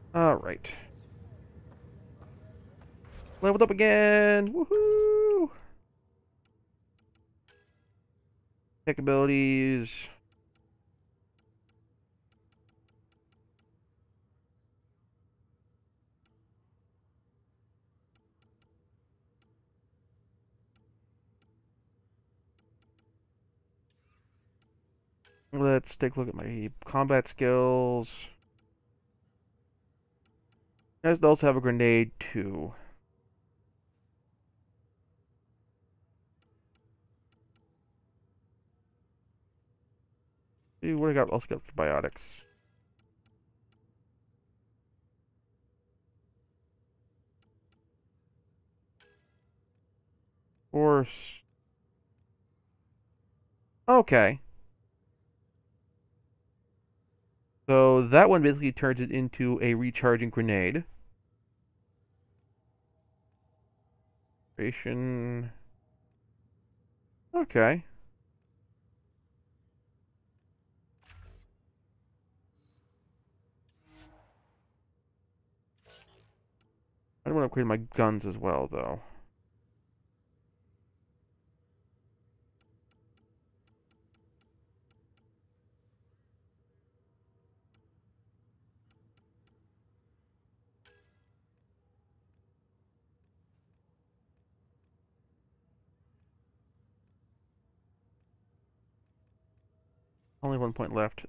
Alright. Leveled up again! Woohoo! Tech abilities. Let's take a look at my combat skills. I also have a grenade too. See what I got. Also got for biotics. Force. Okay. So that one basically turns it into a recharging grenade. Duration. Okay. I don't want to upgrade my guns as well, though. Only 1 point left.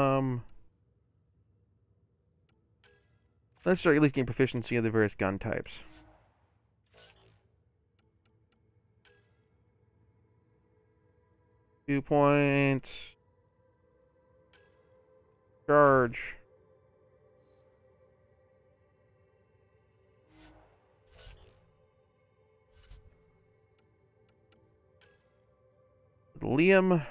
Let's start at least getting proficiency of the various gun types. Two points. Charge. Liam.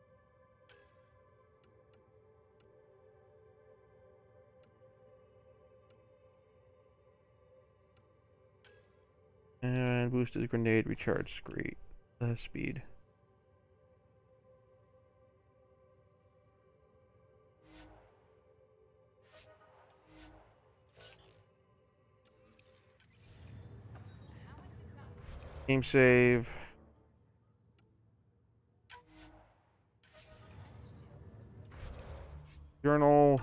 And boost his grenade recharge great speed. Game save. Journal.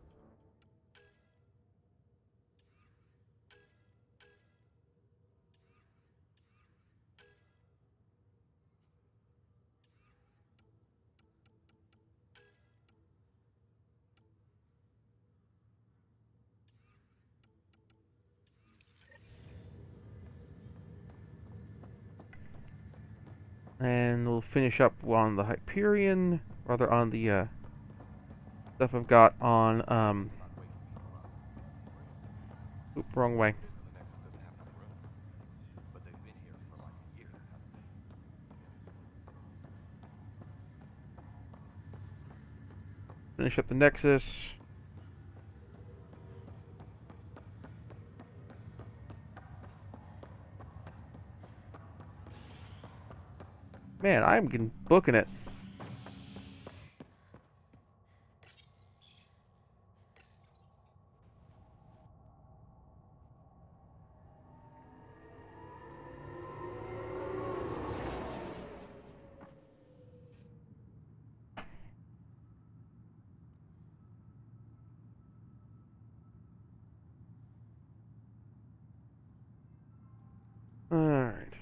And we'll finish up on the Hyperion, rather on the stuff I've got on, oop, wrong way. Finish up the Nexus. Man, I'm booking it. Alright.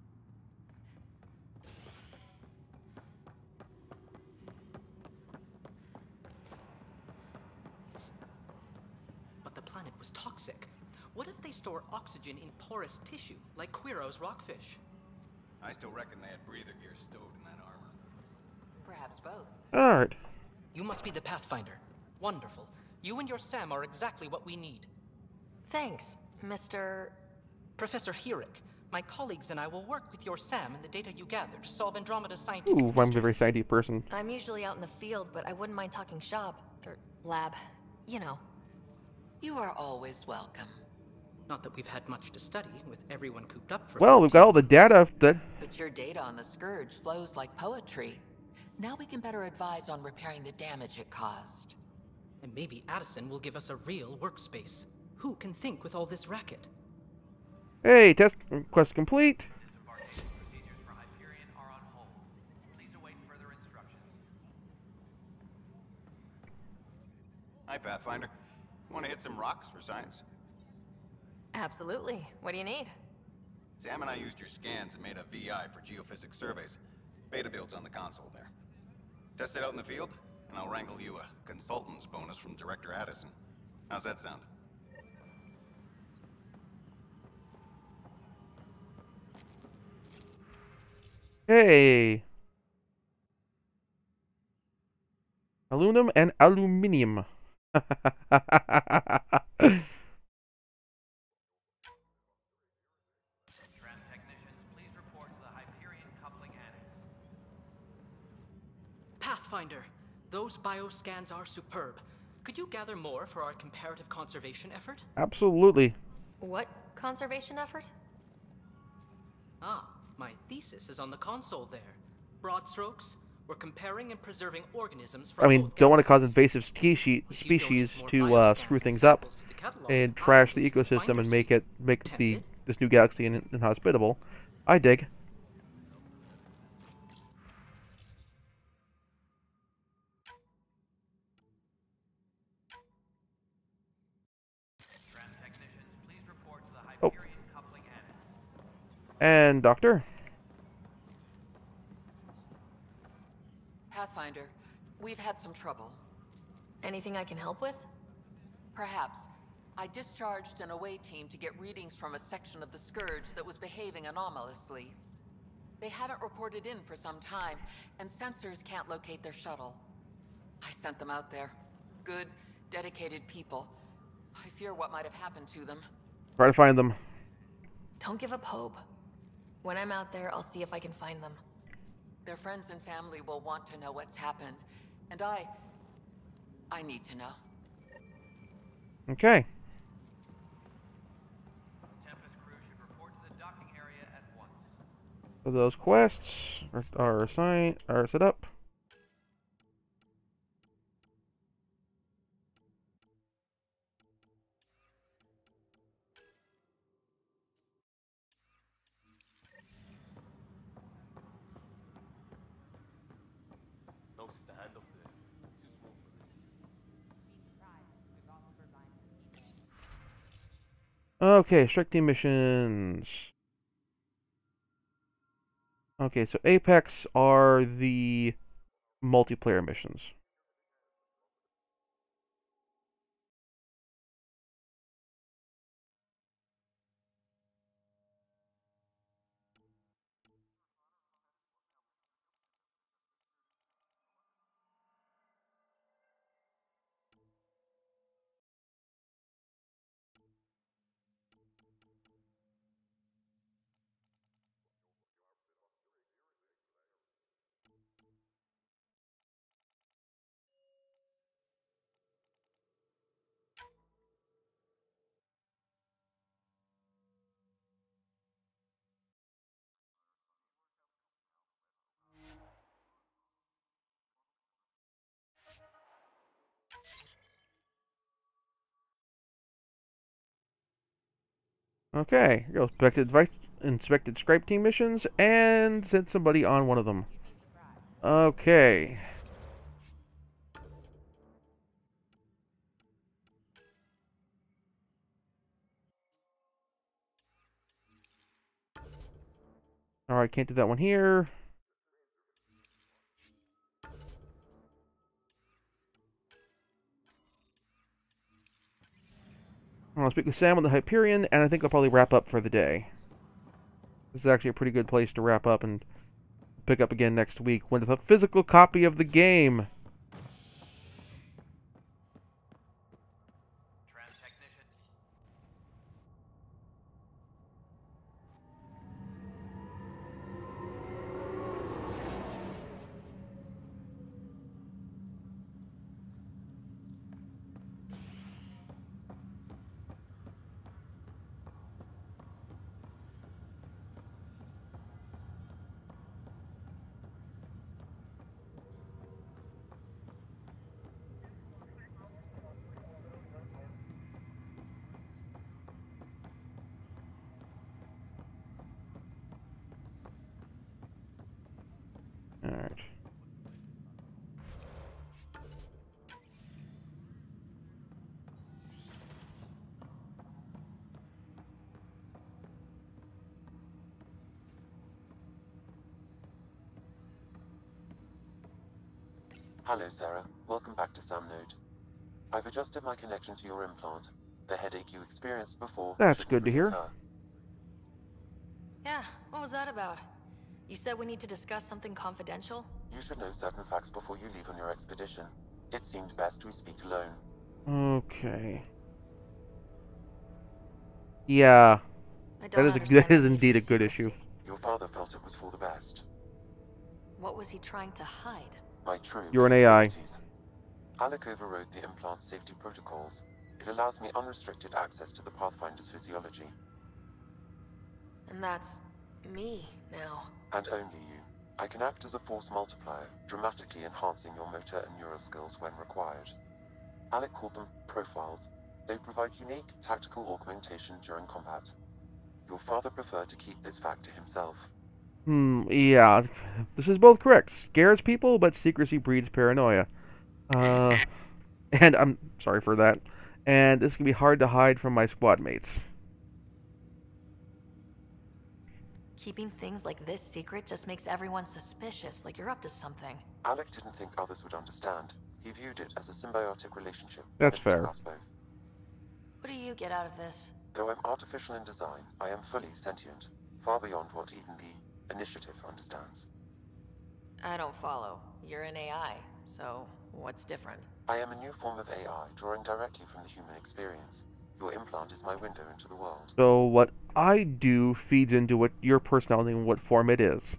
But the planet was toxic. What if they store oxygen in porous tissue, like Quiro's rockfish? I still reckon they had breather gear stowed in that armor. Perhaps both. Alright. You must be the Pathfinder. Wonderful. You and your Sam are exactly what we need. Thanks, Mr. Professor Herrick, my colleagues and I will work with your Sam and the data you gather to solve Andromeda's scientific Ooh, I'm a very mysteries. scientific person. I'm usually out in the field, but I wouldn't mind talking shop. Or lab. You know. You are always welcome. Not that we've had much to study, with everyone cooped up for Well, we've got all the data that... But your data on the Scourge flows like poetry. Now we can better advise on repairing the damage it caused. And maybe Addison will give us a real workspace. Who can think with all this racket? Hey, test quest complete. Disembarkation procedures for Hyperion are on hold. Please await further instructions. Hi, Pathfinder. Want to hit some rocks for science? Absolutely. What do you need? Sam and I used your scans and made a VI for geophysics surveys. Beta builds on the console there. Test it out in the field, and I'll wrangle you a consultant's bonus from Director Addison. How's that sound? Hey. Aluminum and aluminium. Tram technicians, please report to the Hyperion coupling annex. Pathfinder, those bioscans are superb. Could you gather more for our comparative conservation effort? Absolutely. What conservation effort? Ah, my thesis is on the console there. Broad strokes, we're comparing and preserving organisms from I mean, both don't want to cause galaxies. invasive If you species donate to more bioscans screw and things up samples to the catalog, and I trash will the need to find ecosystem your and make seed. the Tempted? this new galaxy inhospitable. I dig. Tram technicians, please report to the Oh, Hyperion coupling annex. and Doctor. Pathfinder, we've had some trouble. Anything I can help with? Perhaps. I discharged an away team to get readings from a section of the Scourge that was behaving anomalously. They haven't reported in for some time, and sensors can't locate their shuttle. I sent them out there. Good, dedicated people. I fear what might have happened to them. Try to find them. Don't give up hope. When I'm out there, I'll see if I can find them. Their friends and family will want to know what's happened, and I need to know. Okay. Tempest crew should report to the docking area at once. So those quests are set up. No standoff there. Too small for this. Okay, strike team missions. Okay, so Apex are the multiplayer missions. Okay, here goes inspected Scribe team missions and sent somebody on one of them. Okay. Alright, can't do that one here. I'll speak with Sam on the Hyperion, and I think I'll probably wrap up for the day. This is actually a pretty good place to wrap up and pick up again next week with a physical copy of the game. Tram technician. Hello, Sarah. Welcome back to SamNode. I've adjusted my connection to your implant. The headache you experienced before That's shouldn't good to hear. reoccur. Yeah, what was that about? You said we need to discuss something confidential? You should know certain facts before you leave on your expedition. It seemed best we speak alone. Okay. Yeah, I that don't is understand that is the need indeed for a good issue. secrecy. Your father felt it was for the best. What was he trying to hide? My true You're an AI. capabilities. Alec overrode the implant's safety protocols. It allows me unrestricted access to the Pathfinder's physiology. And that's me now. And only you. I can act as a force multiplier, dramatically enhancing your motor and neural skills when required. Alec called them profiles. They provide unique tactical augmentation during combat. Your father preferred to keep this fact to himself. Yeah. This is both correct. Scares people, but secrecy breeds paranoia. And I'm sorry for that. And this can be hard to hide from my squad mates. Keeping things like this secret just makes everyone suspicious, like you're up to something. Alec didn't think others would understand. He viewed it as a symbiotic relationship. That's benefiting fair. us both. What do you get out of this? Though I'm artificial in design, I am fully sentient, far beyond what even the Initiative understands. I don't follow. You're an AI, so what's different? I am a new form of AI, drawing directly from the human experience. Your implant is my window into the world. So what I do feeds into what your personality and what form it is.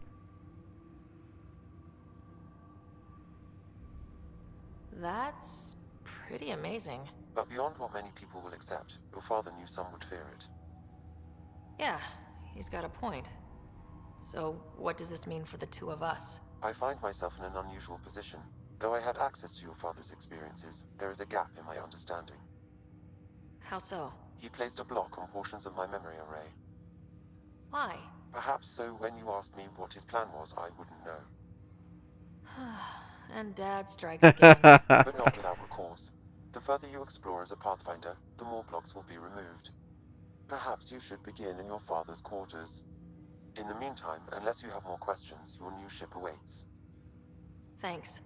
That's pretty amazing. But beyond what many people will accept, your father knew some would fear it. Yeah, he's got a point. So what does this mean for the two of us? I find myself in an unusual position. Though I had access to your father's experiences, there is a gap in my understanding. How so? He placed a block on portions of my memory array. Why? Perhaps so when you asked me what his plan was, I wouldn't know. And Dad strikes again. But not without recourse. The further you explore as a Pathfinder, the more blocks will be removed. Perhaps you should begin in your father's quarters. In the meantime, unless you have more questions, your new ship awaits. Thanks.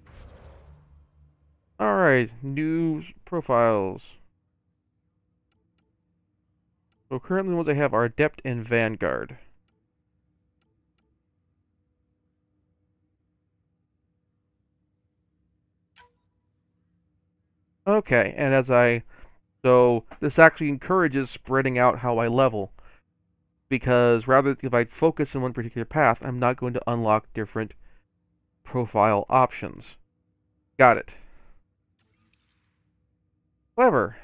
Alright, new profiles. So currently the ones I have are Adept and Vanguard. Okay, and so this actually encourages spreading out how I level. Because rather, if I focus on one particular path, I'm not going to unlock different profile options. Got it. Clever.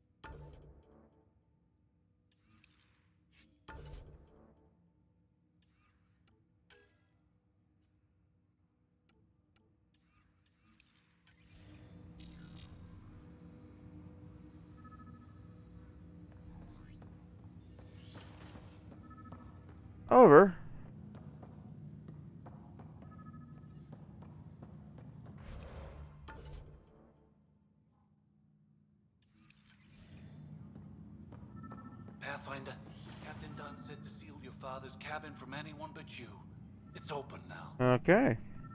However, Pathfinder, Captain Dunn said to seal your father's cabin from anyone but you. It's open now. okay.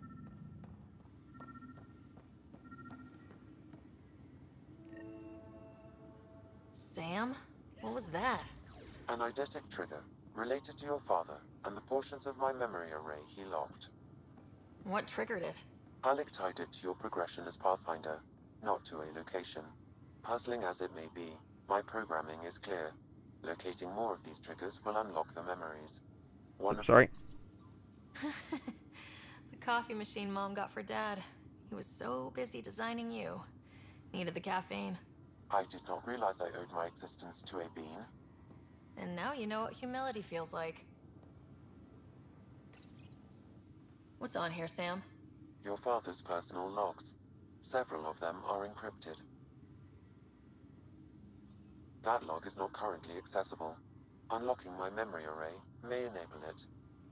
Sam? What was that? An eidetic trigger, related to your father, and the portions of my memory array he locked. What triggered it? Alec tied it to your progression as Pathfinder, not to a location. Puzzling as it may be, my programming is clear. Locating more of these triggers will unlock the memories. Sorry. The coffee machine Mom got for Dad. He was so busy designing you. Needed the caffeine. I did not realize I owed my existence to a bean. And now you know what humility feels like. What's on here, Sam? Your father's personal logs. Several of them are encrypted. That log is not currently accessible. Unlocking my memory array may enable it.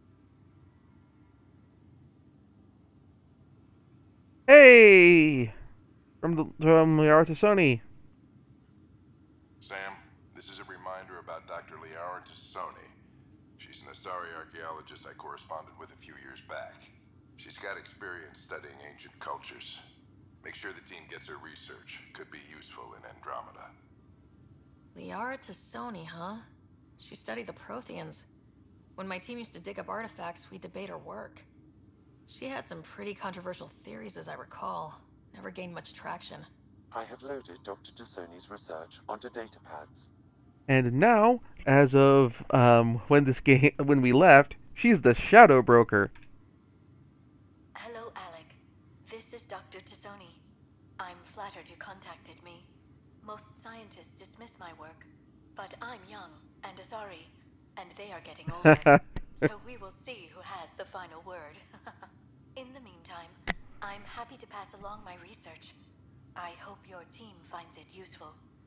Hey! From the Artisoni. Sam, this is a reminder about Dr. Liara Tassoni. She's an Asari archaeologist I corresponded with a few years back. She's got experience studying ancient cultures. Make sure the team gets her research. Could be useful in Andromeda. Liara Tassoni, huh? She studied the Protheans. When my team used to dig up artifacts, we'd debate her work. She had some pretty controversial theories, as I recall. Never gained much traction. I have loaded Dr. Tassoni's research onto datapads. And now, as of when we left, she's the Shadow Broker. Hello, Alec. This is Dr. Tassoni. I'm flattered you contacted me. Most scientists dismiss my work, but I'm young and Asari, and they are getting older. So we will see who has the final word. In the meantime, I'm happy to pass along my research. I hope your team finds it useful.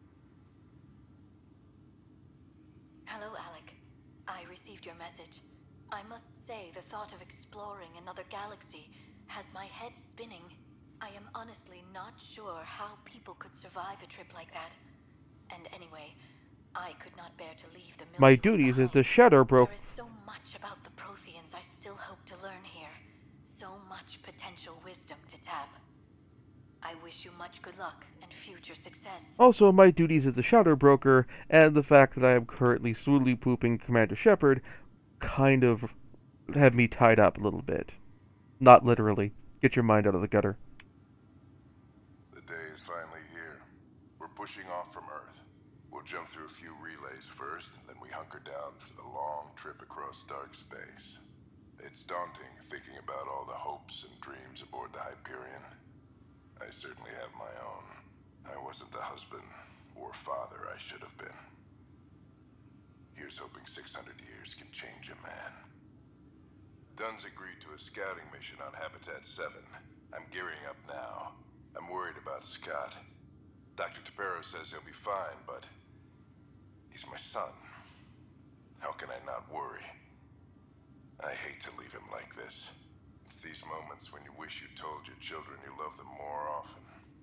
Hello, Alec. I received your message. I must say the thought of exploring another galaxy has my head spinning. I am honestly not sure how people could survive a trip like that. And anyway, I could not bear to leave the Milky My Way duties behind. as the Shadow Broker. There is so much about the Protheans I still hope to learn here. So much potential wisdom to tap. I wish you much good luck and future success. Also, my duties as the Shadow Broker and the fact that I am currently slowly pooping Commander Shepard kind of have me tied up a little bit. Not literally. Get your mind out of the gutter. The day is finally here. We're pushing off from Earth. We'll jump through a few relays first, then we hunker down for the long trip across dark space. It's daunting thinking about all the hopes and dreams aboard the Hyperion. I certainly have my own. I wasn't the husband or father I should have been. Here's hoping 600 years can change a man. Dunn's agreed to a scouting mission on Habitat 7. I'm gearing up now. I'm worried about Scott. Dr. Tapero says he'll be fine, but he's my son. How can I not worry? I hate to leave him like this. It's these moments when you wish you told your children you love them more often.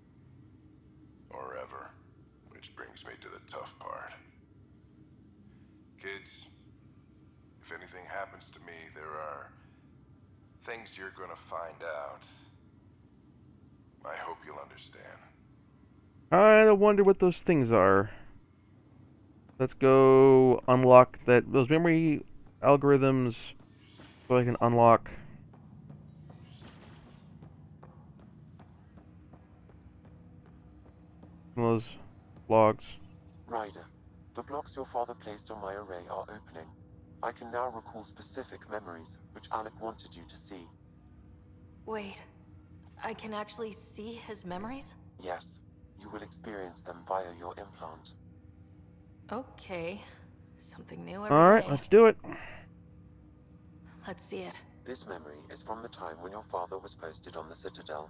Or ever. Which brings me to the tough part. Kids, if anything happens to me, there are things you're gonna find out. I hope you'll understand. I wonder what those things are. Let's go unlock those memory algorithms so I can unlock those logs. Ryder, the blocks your father placed on my array are opening. I can now recall specific memories, which Alec wanted you to see. Wait, I can actually see his memories? Yes, you will experience them via your implant. Okay. Something new every Alright, day. let's do it. Let's see it. This memory is from the time when your father was posted on the Citadel.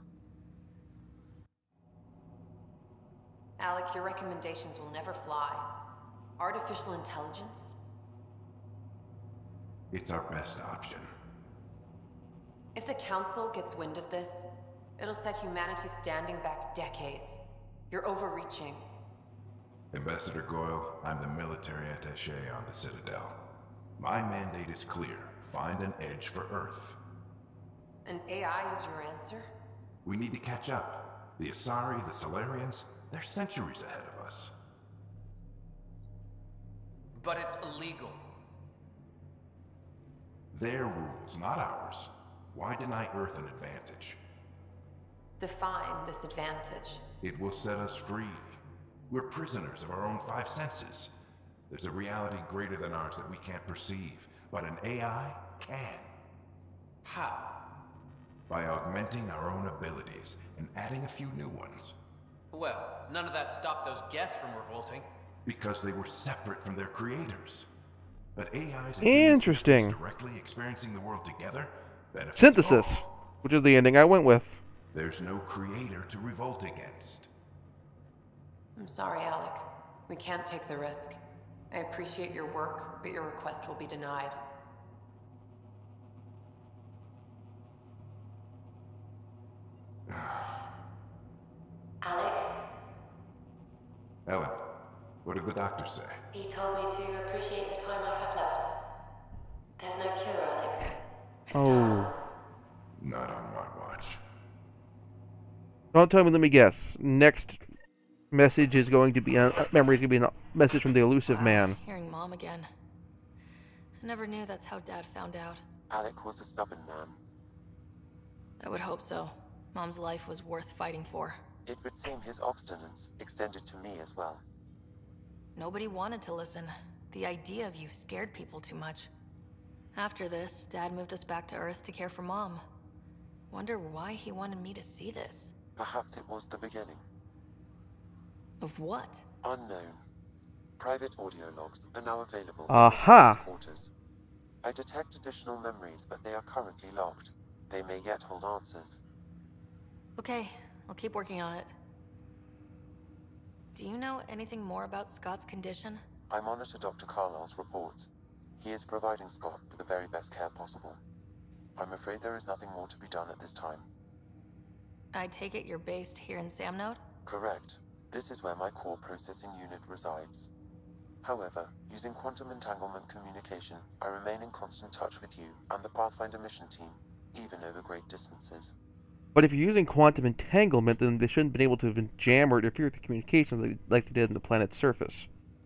Alec, your recommendations will never fly. Artificial intelligence? It's our best option. If the Council gets wind of this, it'll set humanity standing back decades. You're overreaching. Ambassador Goyle, I'm the military attaché on the Citadel. My mandate is clear. Find an edge for Earth. And AI is your answer? We need to catch up. The Asari, the Solarians, they're centuries ahead of us. But it's illegal. Their rules, not ours. Why deny Earth an advantage? Define this advantage. It will set us free. We're prisoners of our own five senses. There's a reality greater than ours that we can't perceive, but an AI can. How? By augmenting our own abilities and adding a few new ones. Well, none of that stopped those Geth from revolting. Because they were separate from their creators. But AIs and Interesting. humans directly experiencing the world together benefits Synthesis, all. which is the ending I went with. There's no creator to revolt against. I'm sorry, Alec. We can't take the risk. I appreciate your work, but your request will be denied. Alec, Ellen, what did the doctor say? he told me to appreciate the time I have left. There's no cure, Alec. Rest Oh. Not on my watch. Don't tell me, let me guess. Next message is going to be memory is going to be a message from the elusive man. Hearing Mom again. I never knew that's how Dad found out. Alec was a stubborn man. I would hope so. Mom's life was worth fighting for. It would seem his obstinance extended to me as well. Nobody wanted to listen. The idea of you scared people too much. After this, Dad moved us back to Earth to care for Mom. Wonder why he wanted me to see this. Perhaps it was the beginning. Of what? Unknown. Private audio logs are now available Aha! in the quarters. I detect additional memories, but they are currently locked. They may yet hold answers. Okay, I'll keep working on it. Do you know anything more about Scott's condition? I monitor Dr. Carlisle's reports. He is providing Scott with the very best care possible. I'm afraid there is nothing more to be done at this time. I take it you're based here in Samnode? Correct. This is where my core processing unit resides. However, using quantum entanglement communication, I remain in constant touch with you and the Pathfinder mission team, even over great distances. But if you're using quantum entanglement, then they shouldn't have been able to even jam or interfere with the communications like they did in the planet's surface.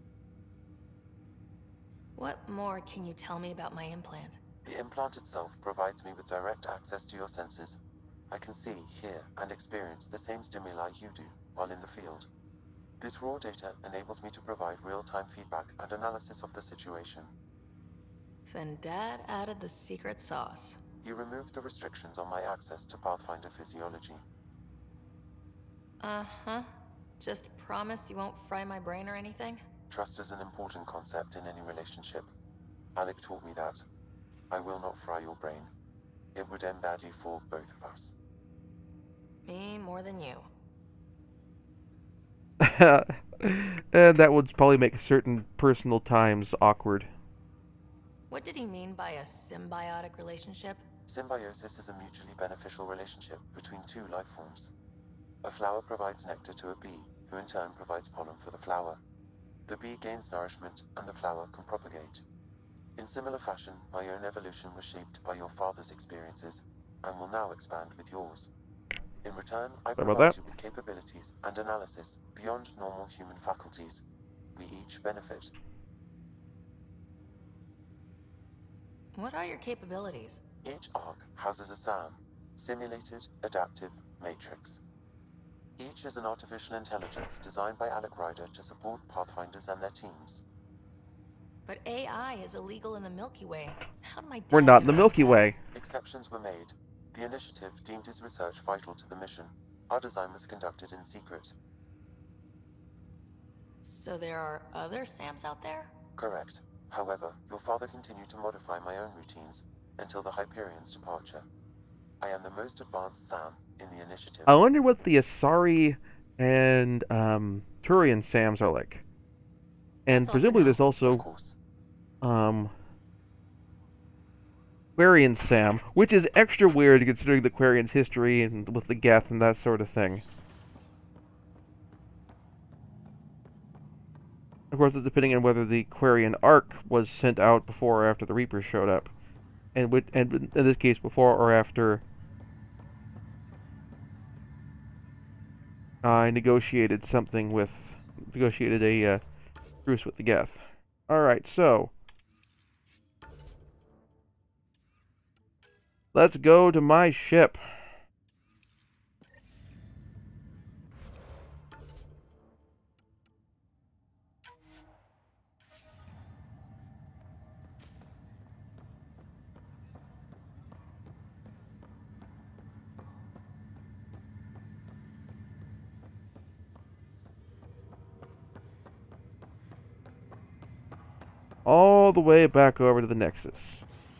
What more can you tell me about my implant? The implant itself provides me with direct access to your senses. I can see, hear, and experience the same stimuli you do while in the field. This raw data enables me to provide real-time feedback and analysis of the situation. Then Dad added the secret sauce. You removed the restrictions on my access to Pathfinder physiology. Uh-huh. Just promise you won't fry my brain or anything? Trust is an important concept in any relationship. Alec taught me that. I will not fry your brain. It would end badly for both of us. Me more than you. And that would probably make certain personal times awkward. What did he mean by a symbiotic relationship? Symbiosis is a mutually beneficial relationship between two life forms. A flower provides nectar to a bee, who in turn provides pollen for the flower. The bee gains nourishment, and the flower can propagate. In similar fashion, my own evolution was shaped by your father's experiences, and will now expand with yours. In return, I provide you with capabilities and analysis beyond normal human faculties. We each benefit. What are your capabilities? Each arc houses a SAM, Simulated Adaptive Matrix. Each is an artificial intelligence designed by Alec Ryder to support Pathfinders and their teams. But AI is illegal in the Milky Way. How do my dad We're not in the Milky Way. Exceptions were made. The initiative deemed his research vital to the mission. Our design was conducted in secret. So there are other SAMs out there? Correct. However, your father continued to modify my own routines until the Hyperion's departure. I am the most advanced SAM in the initiative. I wonder what the Asari and Turian SAMs are like. And presumably there's also Quarian SAM, which is extra weird considering the Quarian's history and with the Geth and that sort of thing. Of course, it's depending on whether the Quarian Ark was sent out before or after the Reapers showed up. And in this case, before or after I negotiated a truce with the Geth. Alright, so let's go to my ship. All the way back over to the Nexus.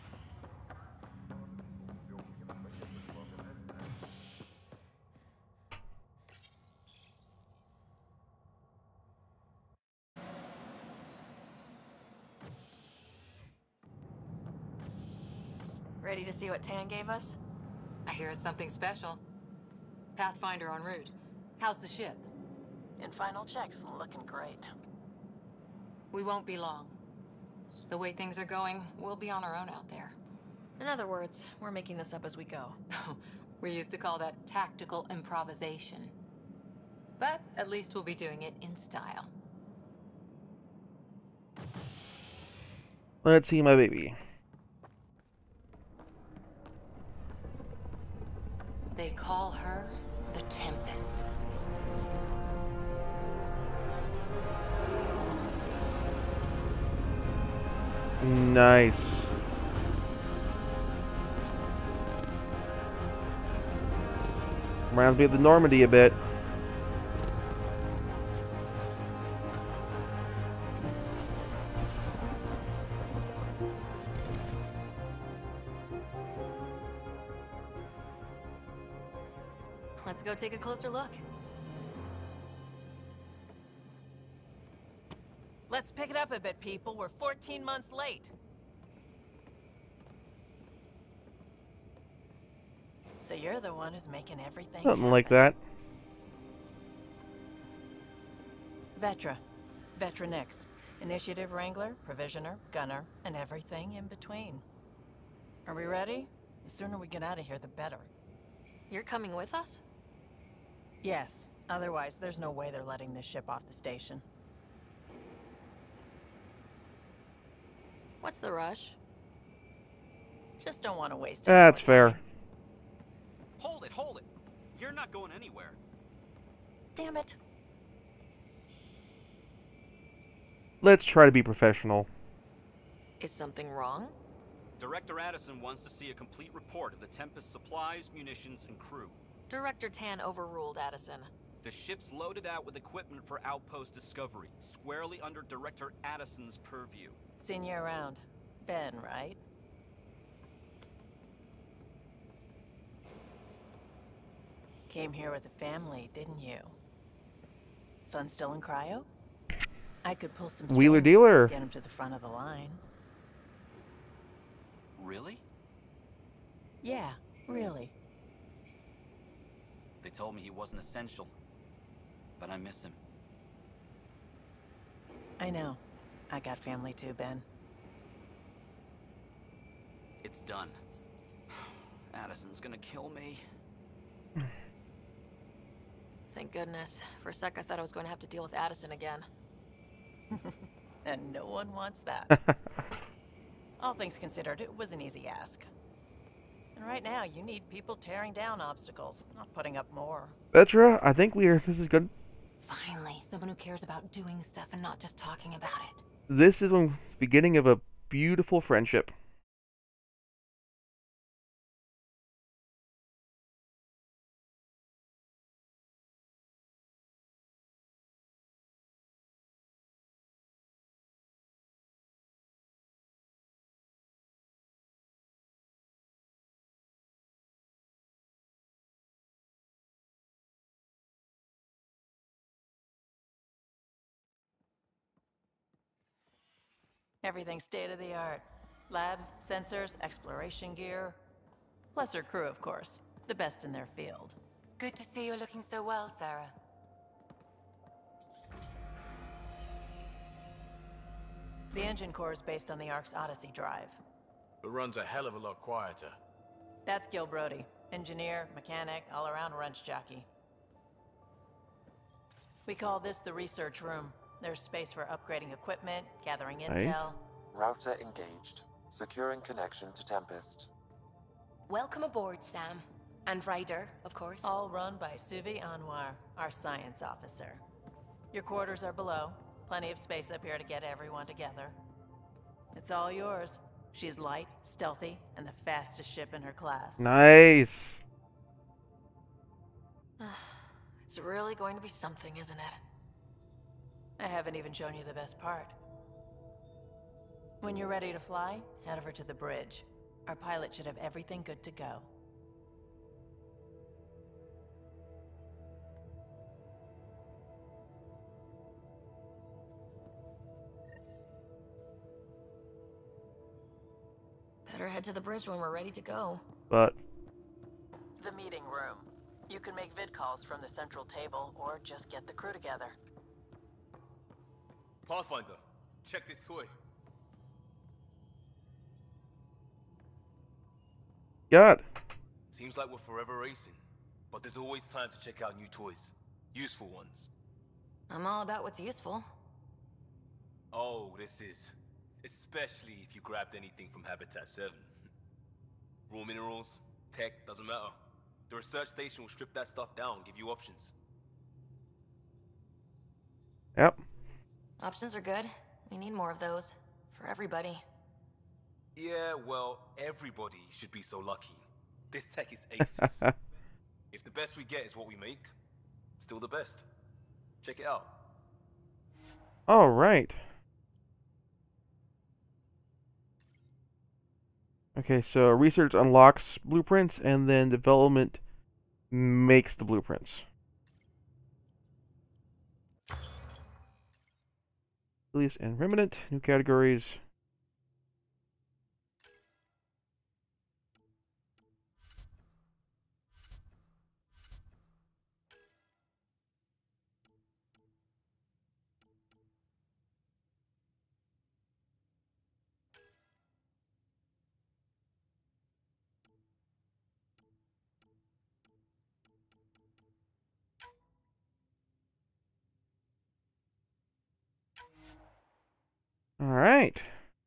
Ready to see what Tan gave us? I hear it's something special. Pathfinder en route. How's the ship? In final checks, looking great. We won't be long. The way things are going, we'll be on our own out there. In other words, we're making this up as we go. We used to call that tactical improvisation. But at least we'll be doing it in style. Let's see my baby. They call her the Tempest. Nice. Reminds me of the Normandy a bit. Let's go take a closer look. Let's pick it up a bit, people. We're 14 months late. So you're the one who's making everything Something like that. Vetra. Vetra Nix. Initiative Wrangler, Provisioner, Gunner, and everything in between. Are we ready? The sooner we get out of here, the better. You're coming with us? Yes. Otherwise, there's no way they're letting this ship off the station. What's the rush? Just don't want to waste it. That's fair. Hold it, hold it. You're not going anywhere. Damn it. Let's try to be professional. Is something wrong? Director Addison wants to see a complete report of the Tempest's supplies, munitions, and crew. Director Tan overruled Addison. The ship's loaded out with equipment for outpost discovery, squarely under Director Addison's purview. Seen you around. Ben, right? Came here with a family, didn't you? Son still in cryo? I could pull some strings, Wheeler dealer. get him to the front of the line. Really? Yeah, really. They told me he wasn't essential, but I miss him. I know. I got family too, Ben. It's done. Addison's gonna kill me. Thank goodness. For a sec I thought I was going to have to deal with Addison again. And no one wants that. All things considered, it was an easy ask. And right now, you need people tearing down obstacles, not putting up more. Vetra, I think this is good. Finally, someone who cares about doing stuff and not just talking about it. This is the beginning of a beautiful friendship. Everything state-of-the-art. Labs, sensors, exploration gear. Plus her crew, of course. The best in their field. Good to see you looking so well, Sarah. The engine core is based on the Ark's Odyssey drive. It runs a hell of a lot quieter. That's Gil Brody. Engineer, mechanic, all-around wrench jockey. We call this the research room. There's space for upgrading equipment, gathering intel. Router engaged. Securing connection to Tempest. Welcome aboard, Sam. And Ryder, of course. All run by Suvi Anwar, our science officer. Your quarters are below. Plenty of space up here to get everyone together. It's all yours. She's light, stealthy, and the fastest ship in her class. Nice. It's really going to be something, isn't it? I haven't even shown you the best part. When you're ready to fly, head over to the bridge. Our pilot should have everything good to go. Better head to the bridge when we're ready to go. But The meeting room. You can make vid calls from the central table, or just get the crew together. Pathfinder, check this toy. got? Seems like we're forever racing, but there's always time to check out new toys. Useful ones. I'm all about what's useful. Oh, this is. Especially if you grabbed anything from Habitat 7. Raw minerals, tech, doesn't matter. The research station will strip that stuff down, give you options. Yep. Options are good. We need more of those. For everybody. Yeah, well, everybody should be so lucky. This tech is aces. If the best we get is what we make, still the best. Check it out. All right. Okay, so research unlocks blueprints, and then development makes the blueprints. Release and remnant, new categories. All right.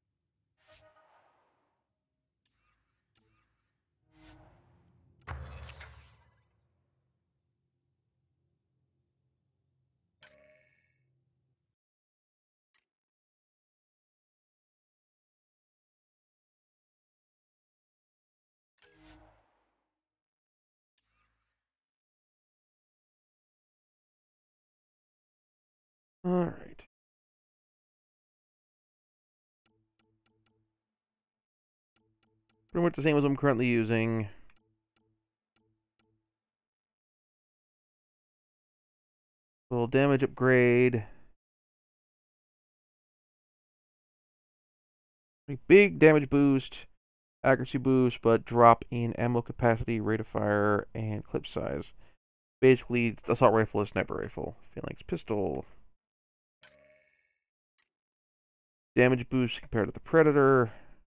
All right. Pretty much the same as I'm currently using. Little damage upgrade. Big damage boost, accuracy boost, but drop in ammo capacity, rate of fire, and clip size. Basically, assault rifle is sniper rifle. Phalanx pistol. Damage boost compared to the Predator.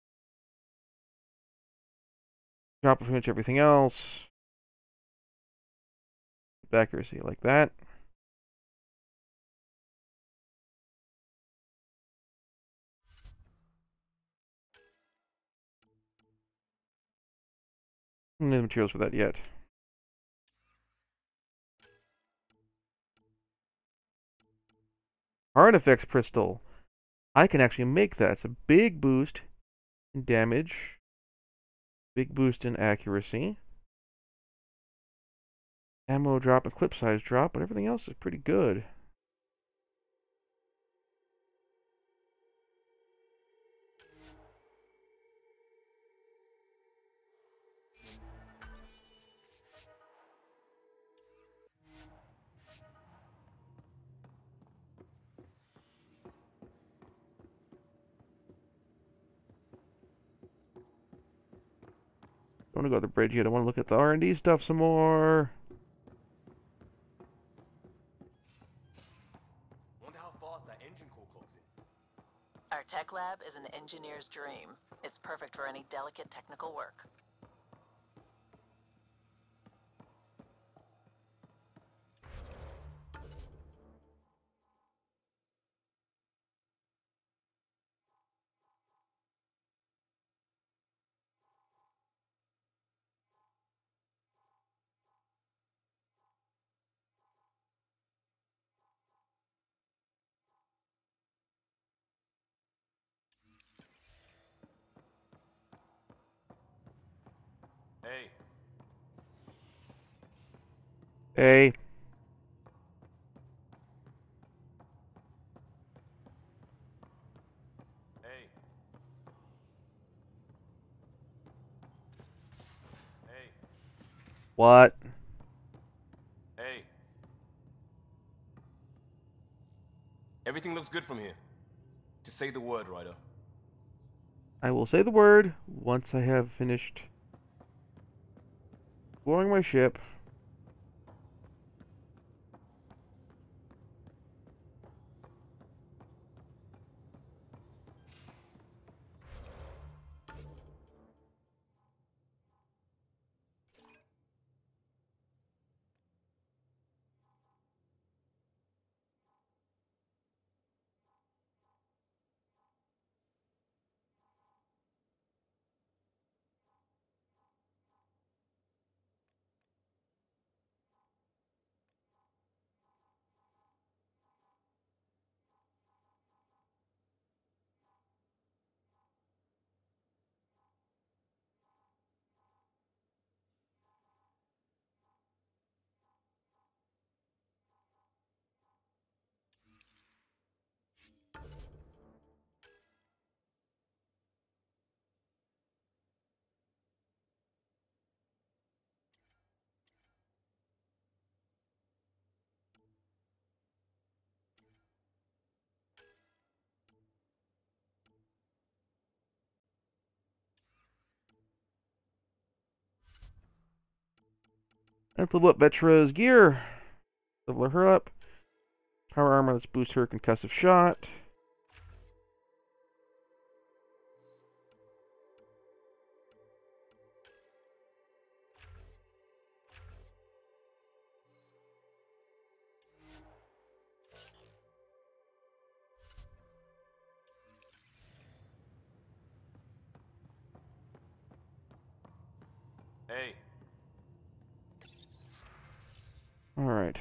Drop pretty much everything else. Accuracy like that. No materials for that yet. Artifacts crystal. I can actually make that. It's a big boost in damage. Big boost in accuracy. Ammo drop and clip size drop, but everything else is pretty good. I want to go to the bridge yet. I want to look at the R&D stuff some more. Wonder how fast that engine core clocks in. Our tech lab is an engineer's dream. It's perfect for any delicate technical work. Hey. Hey. Hey. Hey. What? Hey. Everything looks good from here. Just say the word, Ryder. I will say the word once I have finished exploring my ship. Let's level up Vetra's gear. Level her up. Power armor, let's boost her concussive shot. Hey. All right.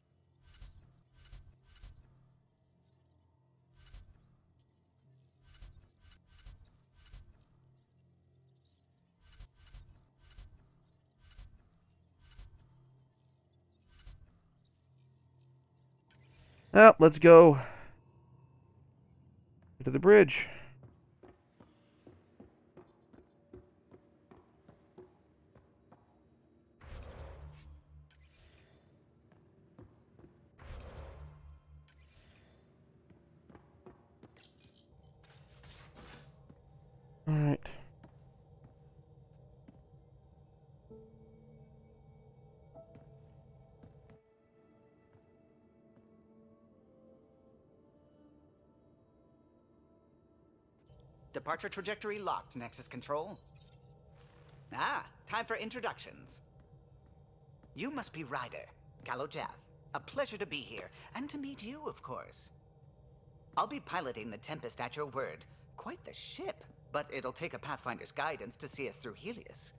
Well, let's go to the bridge. All right. Departure trajectory locked, Nexus Control. Ah, time for introductions. You must be Ryder, Gallo Jath. A pleasure to be here, and to meet you, of course. I'll be piloting the Tempest at your word. Quite the ship, but it'll take a Pathfinder's guidance to see us through Helios.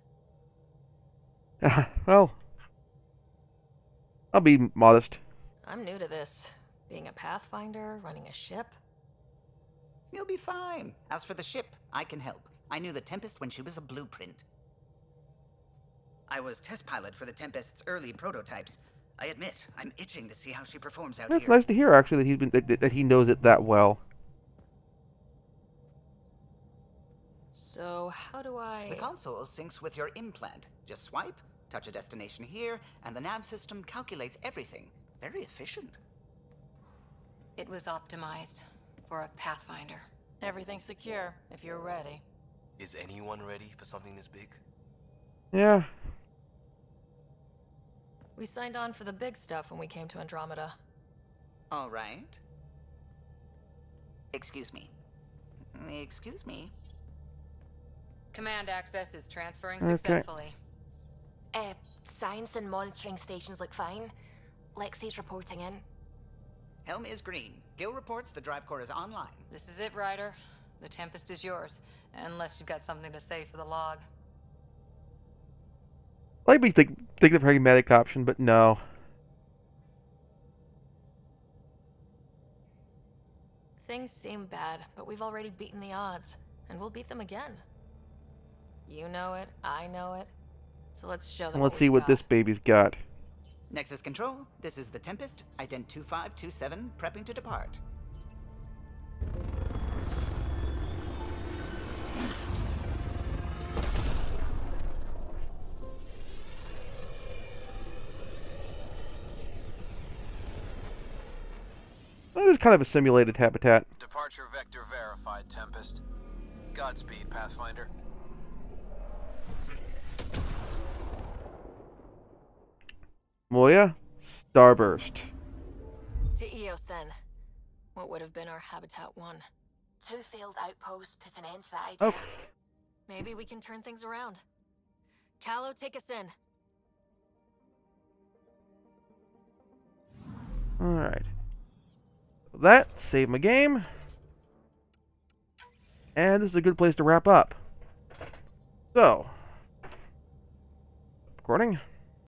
Well, I'll be modest. I'm new to this. Being a Pathfinder, running a ship. You'll be fine. As for the ship, I can help. I knew the Tempest when she was a blueprint. I was test pilot for the Tempest's early prototypes. I admit, I'm itching to see how she performs out That's here. nice to hear, actually, that he knows it that well. So, how do I... The console syncs with your implant. Just swipe, touch a destination here, and the nav system calculates everything. Very efficient. It was optimized for a Pathfinder. Everything's secure, if you're ready. Is anyone ready for something this big? Yeah. We signed on for the big stuff when we came to Andromeda. All right. Excuse me. Excuse me. Command access is transferring Okay. successfully. Science and monitoring stations look fine. Lexi's reporting in. Helm is green. Gil reports the drive core is online. This is it, Ryder. The Tempest is yours, unless you've got something to say for the log. I'd be think the pragmatic option, but no. Things seem bad, but we've already beaten the odds, and we'll beat them again. You know it, I know it. So let's show them Let's see what this baby's got. Nexus Control, this is the Tempest, ident 2527, prepping to depart. That is kind of a simulated habitat. Departure vector verified, Tempest. Godspeed, Pathfinder. Moya, Starburst. To Eos then. What would have been our Habitat 1. 2 failed outposts put an end to that idea. Oh. Maybe we can turn things around. Callow, take us in. Alright. That saved my game. And this is a good place to wrap up. So, recording.